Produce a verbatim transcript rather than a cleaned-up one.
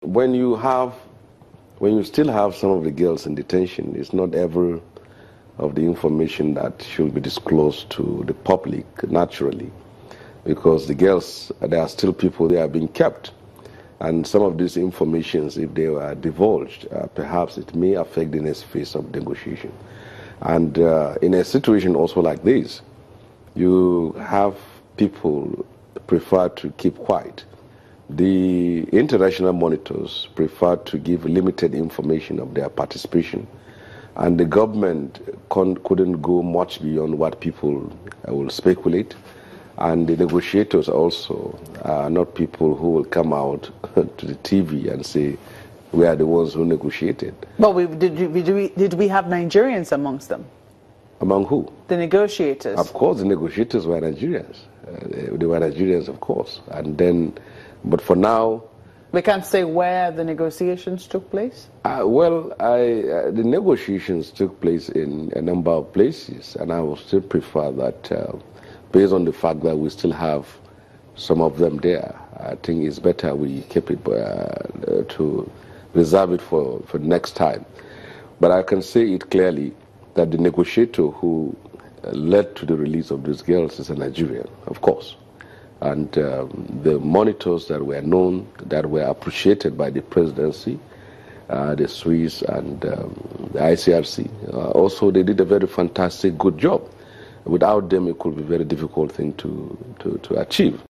when you have, when you still have some of the girls in detention, it's not every of the information that should be disclosed to the public naturally, because the girls, there are still people, they are being kept. And some of these informations, if they were divulged, uh, perhaps it may affect the next phase of negotiation. And uh, in a situation also like this, you have people prefer to keep quiet. The international monitors prefer to give limited information of their participation. And the government con couldn't go much beyond what people uh, will speculate. And the negotiators also are not people who will come out to the T V and say, we are the ones who negotiated. But we, did, we, did, we, did we have Nigerians amongst them? Among who? The negotiators. Of course, the negotiators were Nigerians. Uh, they were Nigerians, of course. And then, but for now... We can't say where the negotiations took place? Uh, well, I, uh, the negotiations took place in a number of places, and I would still prefer that... Uh, based on the fact that we still have some of them there, I think it's better we keep it uh, to reserve it for, for next time. But I can say it clearly that the negotiator who led to the release of these girls is a Nigerian, of course. And um, the monitors that were known, that were appreciated by the presidency, uh, the Swiss and um, the I C R C, uh, also they did a very fantastic, good job. Without them, it could be a very difficult thing to, to, to achieve.